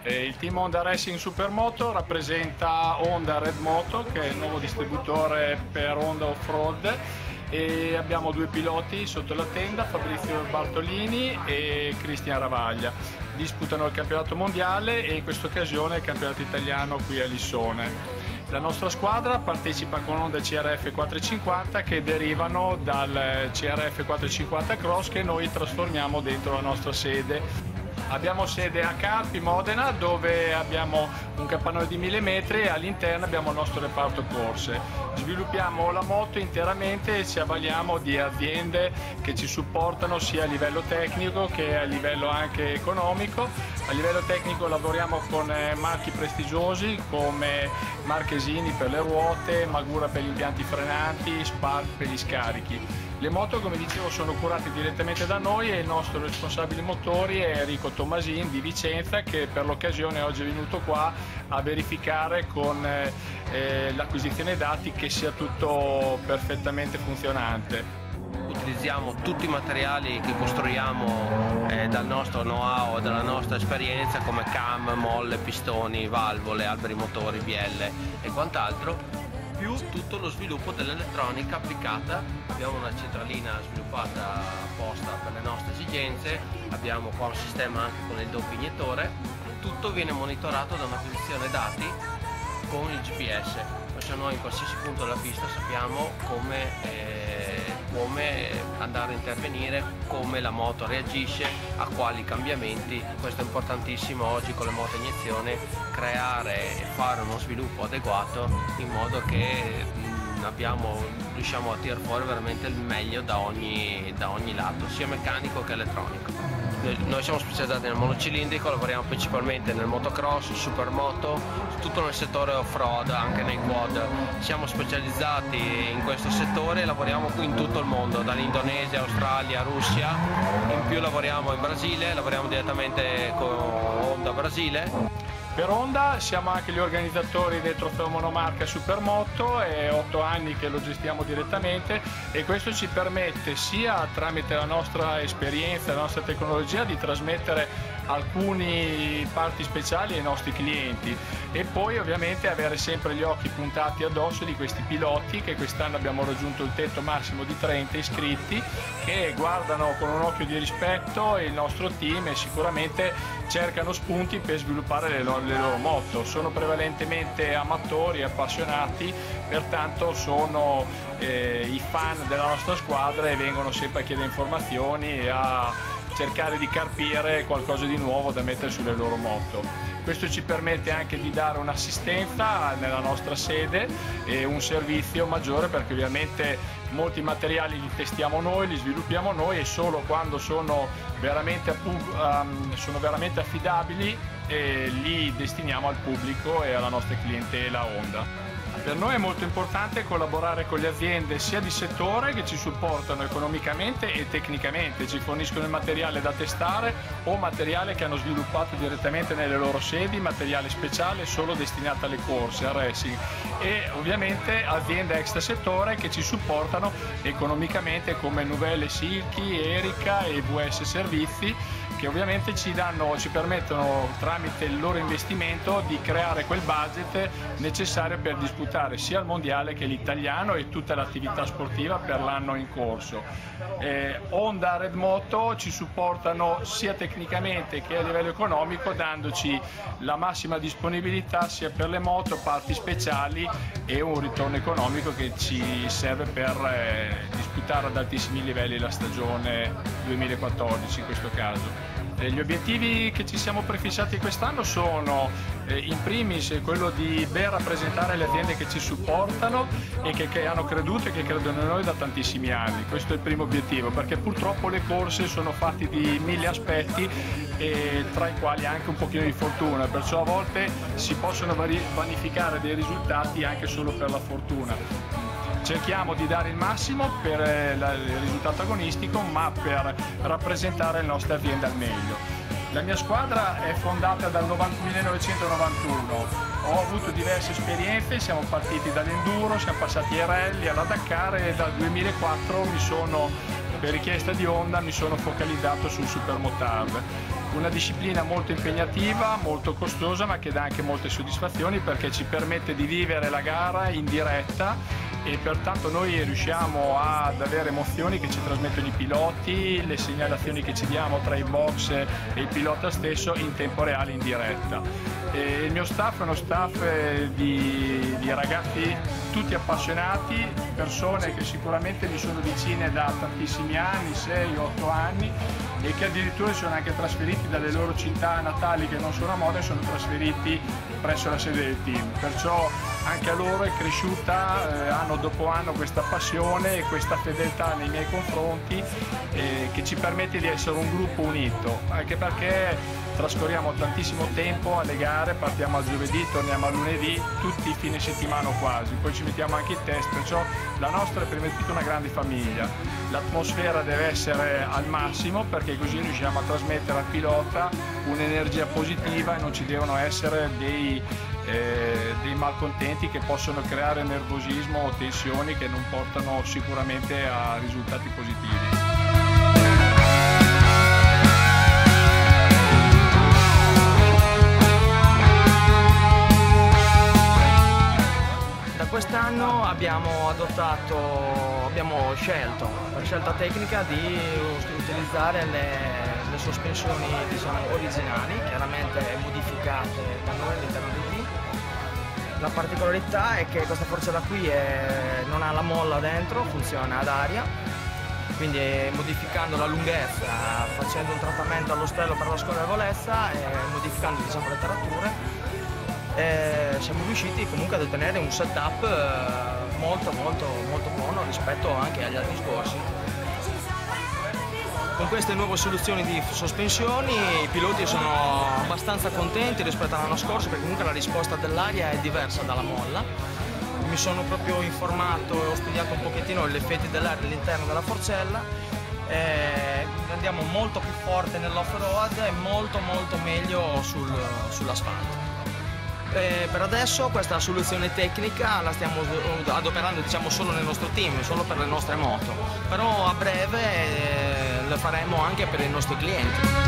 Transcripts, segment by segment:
Il team Honda Racing Supermoto rappresenta Honda Red Moto, che è il nuovo distributore per Honda Off-Road, e abbiamo due piloti sotto la tenda, Fabrizio Bartolini e Cristian Ravaglia. Disputano il campionato mondiale e in questa occasione il campionato italiano qui a Lissone. La nostra squadra partecipa con Honda CRF 450 che derivano dal CRF 450 Cross che noi trasformiamo dentro la nostra sede. Abbiamo sede a Carpi, Modena, dove abbiamo un capannone di 1000 metri e all'interno abbiamo il nostro reparto corse. Sviluppiamo la moto interamente e ci avvaliamo di aziende che ci supportano sia a livello tecnico che a livello anche economico. A livello tecnico lavoriamo con marchi prestigiosi come Marchesini per le ruote, Magura per gli impianti frenanti, Spark per gli scarichi. Le moto, come dicevo, sono curate direttamente da noi e il nostro responsabile motori è Enrico Tomasin di Vicenza, che per l'occasione oggi è venuto qua a verificare con l'acquisizione dati che sia tutto perfettamente funzionante. Utilizziamo tutti i materiali che costruiamo dal nostro know-how, dalla nostra esperienza, come cam, molle, pistoni, valvole, alberi motori, bielle e quant'altro, più tutto lo sviluppo dell'elettronica applicata. Abbiamo una centralina sviluppata apposta per le nostre esigenze, abbiamo qua un sistema anche con il doppio iniettore, tutto viene monitorato da un'acquisizione dati con il GPS, perciò noi in qualsiasi punto della pista sappiamo come andare a intervenire, come la moto reagisce, a quali cambiamenti. Questo è importantissimo oggi con le moto a iniezione, creare e fare uno sviluppo adeguato in modo che riusciamo a tirare fuori veramente il meglio da ogni lato, sia meccanico che elettronico. Noi siamo specializzati nel monocilindrico, lavoriamo principalmente nel motocross, supermoto, tutto nel settore off-road, anche nei quad. Siamo specializzati in questo settore e lavoriamo in tutto il mondo, dall'Indonesia, Australia, Russia. In più lavoriamo in Brasile, lavoriamo direttamente con Honda Brasile. Per Honda siamo anche gli organizzatori del trofeo monomarca Supermoto, è 8 anni che lo gestiamo direttamente e questo ci permette sia tramite la nostra esperienza, la nostra tecnologia di trasmettere alcuni parti speciali ai nostri clienti e poi ovviamente avere sempre gli occhi puntati addosso di questi piloti che quest'anno abbiamo raggiunto il tetto massimo di 30 iscritti che guardano con un occhio di rispetto il nostro team e sicuramente cercano spunti per sviluppare le loro moto. Sono prevalentemente amatori, appassionati, pertanto sono i fan della nostra squadra e vengono sempre a chiedere informazioni e a cercare di carpire qualcosa di nuovo da mettere sulle loro moto. Questo ci permette anche di dare un'assistenza nella nostra sede e un servizio maggiore perché ovviamente molti materiali li testiamo noi, li sviluppiamo noi e solo quando sono veramente affidabili li destiniamo al pubblico e alla nostra clientela Honda. Per noi è molto importante collaborare con le aziende sia di settore che ci supportano economicamente e tecnicamente, ci forniscono il materiale da testare o materiale che hanno sviluppato direttamente nelle loro sedi, materiale speciale solo destinato alle corse, al racing e ovviamente aziende extra settore che ci supportano economicamente come Nuvelle Silchi, Erica e VS Servizi che ovviamente ci permettono tramite il loro investimento di creare quel budget necessario per disputare sia il mondiale che l'italiano e tutta l'attività sportiva per l'anno in corso. Honda Red Moto ci supportano sia tecnicamente che a livello economico dandoci la massima disponibilità sia per le moto, parti speciali e un ritorno economico che ci serve per disputare ad altissimi livelli la stagione 2014 in questo caso. Gli obiettivi che ci siamo prefissati quest'anno sono in primis quello di ben rappresentare le aziende che ci supportano e che hanno creduto e che credono in noi da tantissimi anni. Questo è il primo obiettivo perché purtroppo le corse sono fatte di 1000 aspetti e tra i quali anche un pochino di fortuna, perciò a volte si possono vanificare dei risultati anche solo per la fortuna. Cerchiamo di dare il massimo per il risultato agonistico, ma per rappresentare le nostre aziende al meglio. La mia squadra è fondata dal 1991, ho avuto diverse esperienze, siamo partiti dall'enduro, siamo passati ai rally, alla Dakar e dal 2004 mi sono per richiesta di Honda mi sono focalizzato sul Supermotard. Una disciplina molto impegnativa, molto costosa, ma che dà anche molte soddisfazioni perché ci permette di vivere la gara in diretta e pertanto noi riusciamo ad avere emozioni che ci trasmettono i piloti, le segnalazioni che ci diamo tra i box e il pilota stesso in tempo reale in diretta. E il mio staff è uno staff di ragazzi tutti appassionati, persone che sicuramente mi sono vicine da tantissimi anni, 6-8 anni, e che addirittura si sono anche trasferiti dalle loro città natali che non sono a Modena e sono trasferiti presso la sede del team. Perciò anche a loro è cresciuta anno dopo anno questa passione e questa fedeltà nei miei confronti che ci permette di essere un gruppo unito, anche perché trascorriamo tantissimo tempo alle gare, partiamo al giovedì, torniamo al lunedì, tutti i fine settimana quasi, poi ci mettiamo anche i test, perciò la nostra è prima di tutto una grande famiglia. L'atmosfera deve essere al massimo perché così riusciamo a trasmettere al pilota un'energia positiva e non ci devono essere dei malcontenti che possono creare nervosismo o tensioni che non portano sicuramente a risultati positivi. Quest'anno abbiamo scelto, per scelta tecnica, di utilizzare le sospensioni, diciamo, originali, chiaramente modificate da noi all'interno del team. La particolarità è che questa forcella qui non ha la molla dentro, funziona ad aria, quindi modificando la lunghezza, facendo un trattamento allo stello per la scorrevolezza e modificando, diciamo, le tarature, siamo riusciti comunque ad ottenere un setup molto buono rispetto anche agli anni scorsi. Con queste nuove soluzioni di sospensioni i piloti sono abbastanza contenti rispetto all'anno scorso perché comunque la risposta dell'aria è diversa dalla molla. Mi sono proprio informato e ho studiato un pochettino gli effetti dell'aria all'interno della forcella. Andiamo molto più forte nell'off-road e molto meglio sull'asfalto. Per adesso questa soluzione tecnica la stiamo adoperando, diciamo, solo nel nostro team, solo per le nostre moto, però a breve lo faremo anche per i nostri clienti.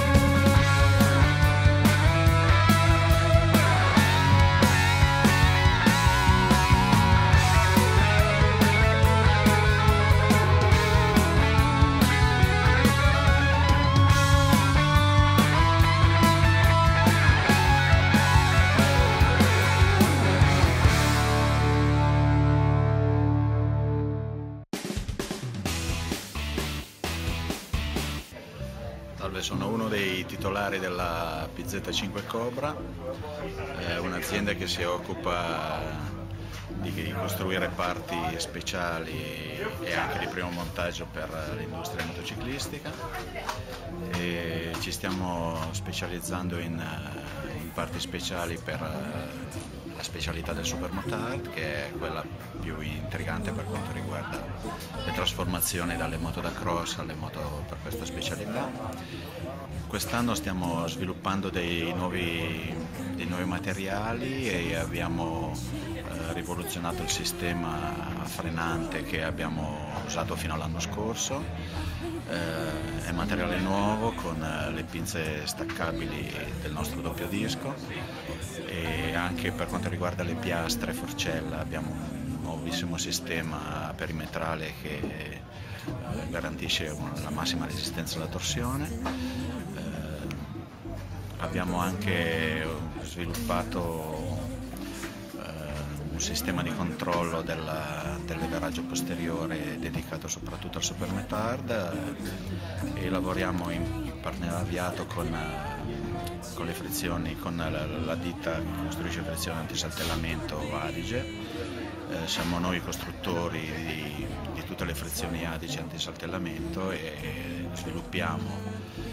Sono uno dei titolari della PZ5 Cobra, un'azienda che si occupa di costruire parti speciali e anche di primo montaggio per l'industria motociclistica. E ci stiamo specializzando in parti speciali per la specialità del Supermotard, che è quella più intrigante per quanto riguarda le trasformazioni dalle moto da cross alle moto per questa specialità. Quest'anno stiamo sviluppando dei nuovi materiali e abbiamo rivoluzionato il sistema frenante che abbiamo usato fino all'anno scorso. È materiale nuovo con le pinze staccabili del nostro doppio disco e anche per quanto riguarda le piastre forcella abbiamo un nuovissimo sistema perimetrale che garantisce la massima resistenza alla torsione. Abbiamo anche sviluppato un sistema di controllo del leveraggio posteriore dedicato soprattutto al Supermotard e lavoriamo in partenariato con le frizioni, con la ditta che costruisce frizione antisaltellamento Adige. Siamo noi costruttori di tutte le frizioni Adige antisaltellamento e sviluppiamo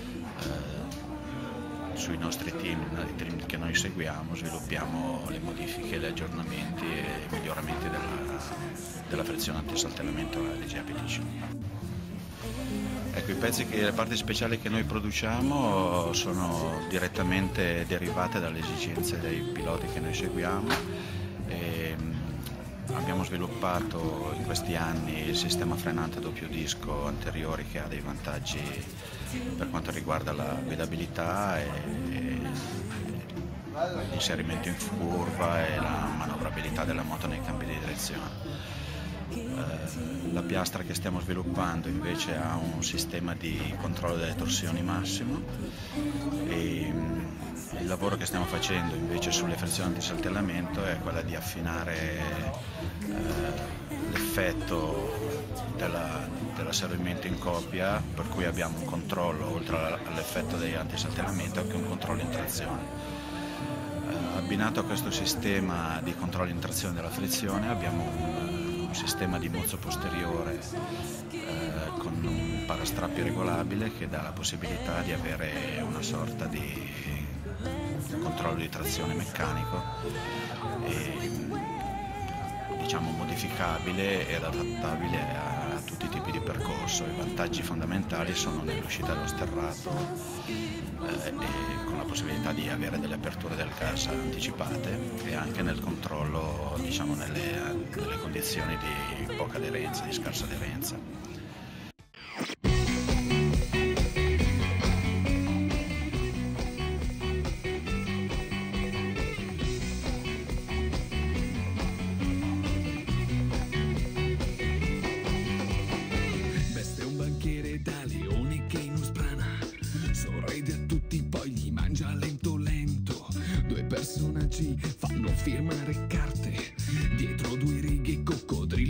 sui nostri team, i team che noi seguiamo, sviluppiamo le modifiche, gli aggiornamenti e i miglioramenti della frizione antisaltellamento Adige APTC. Ecco, le parti speciali che noi produciamo sono direttamente derivate dalle esigenze dei piloti che noi seguiamo e abbiamo sviluppato in questi anni il sistema frenante a doppio disco anteriori, che ha dei vantaggi per quanto riguarda la guidabilità e l'inserimento in curva e la manovrabilità della moto nei cambi di direzione. La piastra che stiamo sviluppando invece ha un sistema di controllo delle torsioni massimo, e il lavoro che stiamo facendo invece sulle frizioni antisaltellamento è quella di affinare l'effetto dell'asservimento in coppia, per cui abbiamo un controllo, oltre all'effetto degli antisaltellamento, anche un controllo in trazione. Abbinato a questo sistema di controllo in trazione della frizione abbiamo un sistema di mozzo posteriore con un parastrappi regolabile, che dà la possibilità di avere una sorta di controllo di trazione meccanico e diciamo modificabile ed adattabile a tutti i tipi di percorso. I vantaggi fondamentali sono nell'uscita dello sterrato e con la possibilità di avere delle aperture del gas anticipate, e anche nel controllo, diciamo, nelle condizioni di poca aderenza, di scarsa aderenza. Personaggi fanno firmare carte dietro due righe coccodrillo